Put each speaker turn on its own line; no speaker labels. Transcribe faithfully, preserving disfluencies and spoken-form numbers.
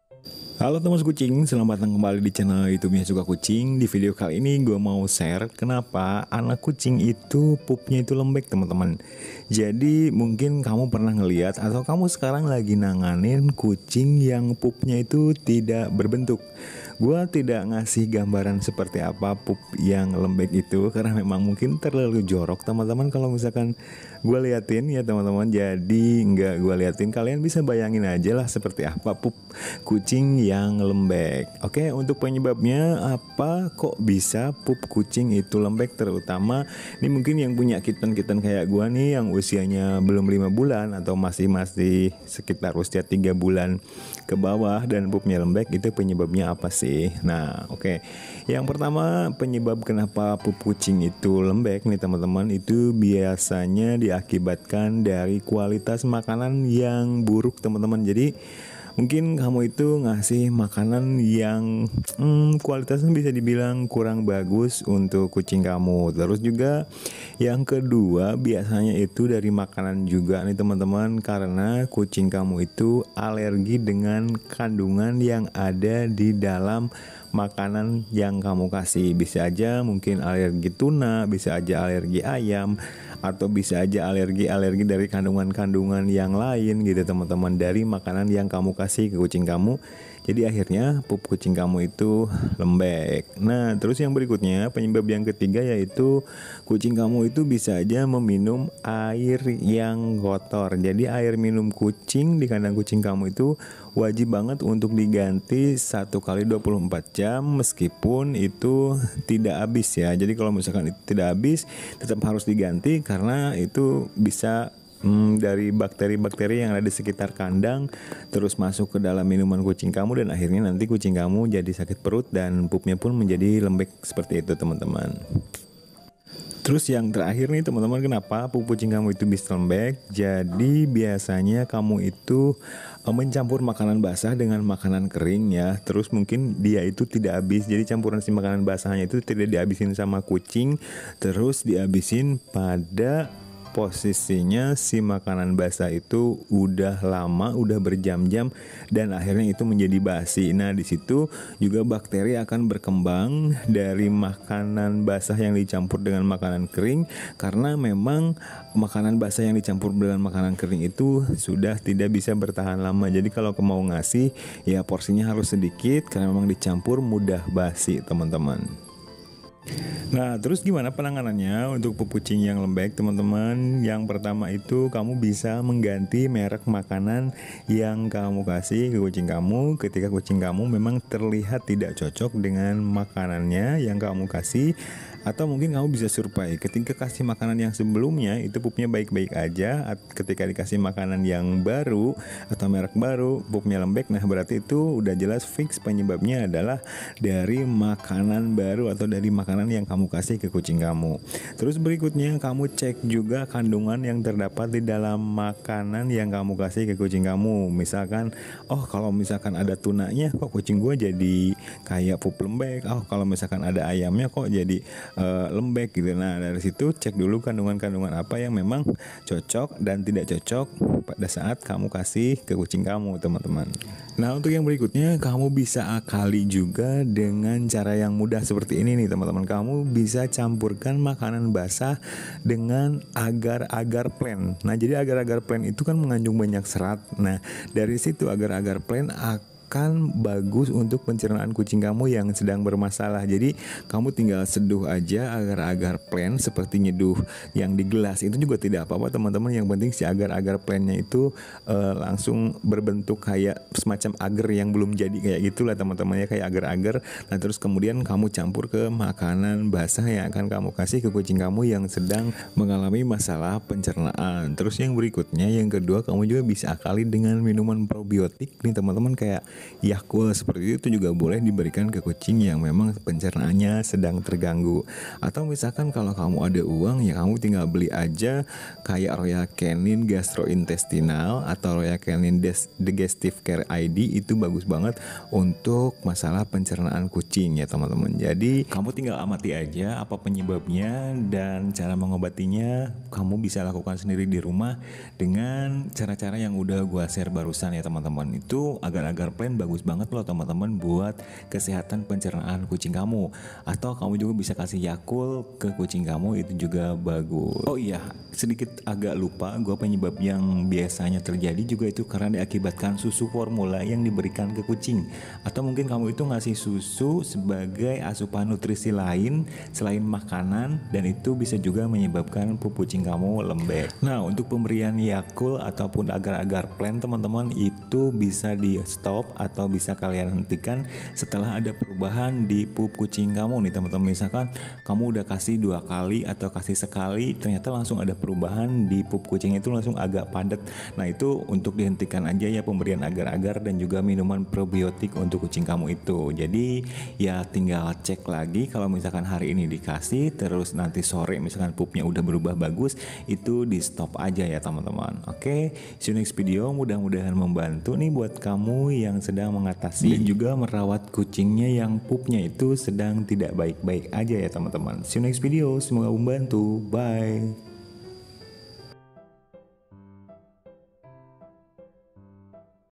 Halo teman kucing, selamat datang kembali di channel YouTube-nya Suka Kucing. Di video kali ini gue mau share kenapa anak kucing itu pupnya itu lembek, teman-teman. Jadi mungkin kamu pernah ngeliat atau kamu sekarang lagi nanganin kucing yang pupnya itu tidak berbentuk. Gue tidak ngasih gambaran seperti apa pup yang lembek itu karena memang mungkin terlalu jorok, teman-teman. Kalau misalkan gue liatin ya teman-teman, jadi nggak gue liatin, kalian bisa bayangin aja lah seperti apa pup kucing yang lembek. Oke, untuk penyebabnya apa kok bisa pup kucing itu lembek, terutama ini mungkin yang punya kitten-kitten kayak gua nih yang usianya belum lima bulan atau masih masih sekitar usia tiga bulan ke bawah dan pupnya lembek, itu penyebabnya apa sih? Nah, oke. Yang pertama, penyebab kenapa pup kucing itu lembek nih teman-teman, itu biasanya diakibatkan dari kualitas makanan yang buruk, teman-teman. Jadi mungkin kamu itu ngasih makanan yang hmm, kualitasnya bisa dibilang kurang bagus untuk kucing kamu. Terus juga yang kedua, biasanya itu dari makanan juga nih teman-teman, karena kucing kamu itu alergi dengan kandungan yang ada di dalam makanan yang kamu kasih. Bisa aja mungkin alergi tuna, bisa aja alergi ayam, atau bisa aja alergi-alergi dari kandungan-kandungan yang lain gitu teman-teman, dari makanan yang kamu kasih ke kucing kamu. Jadi akhirnya pup kucing kamu itu lembek. Nah, terus yang berikutnya, penyebab yang ketiga yaitu kucing kamu itu bisa aja meminum air yang kotor. Jadi air minum kucing di kandang kucing kamu itu wajib banget untuk diganti satu kali dua puluh empat jam meskipun itu tidak habis ya. Jadi kalau misalkan itu tidak habis, tetap harus diganti karena itu bisa Hmm, dari bakteri-bakteri yang ada di sekitar kandang terus masuk ke dalam minuman kucing kamu dan akhirnya nanti kucing kamu jadi sakit perut dan pupnya pun menjadi lembek seperti itu teman-teman. Terus yang terakhir nih teman-teman, kenapa pup kucing kamu itu bisa lembek? Jadi biasanya kamu itu eh, mencampur makanan basah dengan makanan kering ya. Terus mungkin dia itu tidak habis. Jadi campuran si makanan basahnya itu tidak dihabisin sama kucing, terus dihabisin pada posisinya si makanan basah itu udah lama, udah berjam-jam dan akhirnya itu menjadi basi. Nah, di situ juga bakteri akan berkembang dari makanan basah yang dicampur dengan makanan kering, karena memang makanan basah yang dicampur dengan makanan kering itu sudah tidak bisa bertahan lama. Jadi kalau mau ngasih ya porsinya harus sedikit karena memang dicampur mudah basi, teman-teman. Nah, terus gimana penanganannya untuk pup kucing yang lembek, teman-teman? Yang pertama itu kamu bisa mengganti merek makanan yang kamu kasih ke kucing kamu ketika kucing kamu memang terlihat tidak cocok dengan makanannya yang kamu kasih. Atau mungkin kamu bisa survei, ketika kasih makanan yang sebelumnya itu pupnya baik-baik aja, ketika dikasih makanan yang baru atau merek baru pupnya lembek, nah berarti itu udah jelas fix penyebabnya adalah dari makanan baru atau dari makanan yang kamu kasih ke kucing kamu. Terus berikutnya kamu cek juga kandungan yang terdapat di dalam makanan yang kamu kasih ke kucing kamu. Misalkan, oh kalau misalkan ada tunanya kok kucing gue jadi kayak pup lembek, oh kalau misalkan ada ayamnya kok jadi Uh, lembek gitu. Nah, dari situ cek dulu kandungan-kandungan apa yang memang cocok dan tidak cocok pada saat kamu kasih ke kucing kamu, teman-teman. Nah, untuk yang berikutnya kamu bisa akali juga dengan cara yang mudah seperti ini nih, teman-teman. Kamu bisa campurkan makanan basah dengan agar-agar plant. Nah, jadi agar-agar plant itu kan mengandung banyak serat. Nah, dari situ agar-agar plant akan kan bagus untuk pencernaan kucing kamu yang sedang bermasalah. Jadi kamu tinggal seduh aja agar-agar plant seperti nyeduh yang di gelas, itu juga tidak apa-apa teman-teman. Yang penting si agar-agar plantnya itu uh, langsung berbentuk kayak semacam agar yang belum jadi kayak gitulah teman-teman ya, kayak agar-agar. Nah, terus kemudian kamu campur ke makanan basah yang akan kamu kasih ke kucing kamu yang sedang mengalami masalah pencernaan. Terus yang berikutnya, yang kedua, kamu juga bisa akali dengan minuman probiotik nih teman-teman, kayak Yakult seperti itu juga boleh diberikan ke kucing yang memang pencernaannya sedang terganggu. Atau misalkan kalau kamu ada uang ya kamu tinggal beli aja kayak Royal Canin Gastrointestinal atau Royal Canin Digestive Care I D, itu bagus banget untuk masalah pencernaan kucing ya teman-teman. Jadi kamu tinggal amati aja apa penyebabnya dan cara mengobatinya kamu bisa lakukan sendiri di rumah dengan cara-cara yang udah gua share barusan ya teman-teman. Itu agar-agar plan dan bagus banget loh teman-teman buat kesehatan pencernaan kucing kamu. Atau kamu juga bisa kasih Yakult ke kucing kamu, itu juga bagus. Oh iya, sedikit agak lupa, gue penyebab yang biasanya terjadi juga itu karena diakibatkan susu formula yang diberikan ke kucing. Atau mungkin kamu itu ngasih susu sebagai asupan nutrisi lain selain makanan, dan itu bisa juga menyebabkan pup kucing kamu lembek. Nah, untuk pemberian Yakult ataupun agar-agar plan teman-teman itu bisa di stop atau bisa kalian hentikan setelah ada perubahan di pup kucing kamu nih teman-teman. Misalkan kamu udah kasih dua kali atau kasih sekali, ternyata langsung ada perubahan di pup kucing itu langsung agak padat. Nah, itu untuk dihentikan aja ya pemberian agar-agar dan juga minuman probiotik untuk kucing kamu itu. Jadi ya tinggal cek lagi, kalau misalkan hari ini dikasih terus nanti sore misalkan pupnya udah berubah bagus, itu di stop aja ya teman-teman. Oke, see you next video. Mudah-mudahan membantu nih buat kamu yang sedang mengatasi dan juga merawat kucingnya yang pupnya itu sedang tidak baik-baik aja ya teman-teman. See you next video, semoga membantu. Bye.